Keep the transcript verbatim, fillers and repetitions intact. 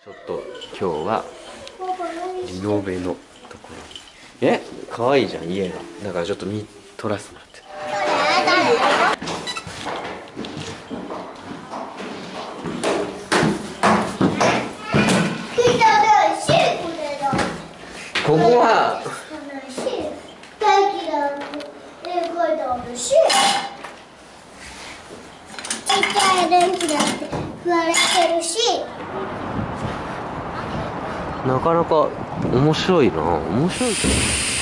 ちょっと今日はリノベのところにえ可愛いじゃん家が。だからちょっと見撮らせてもらって。ここはなかなか面白いな。面白いけど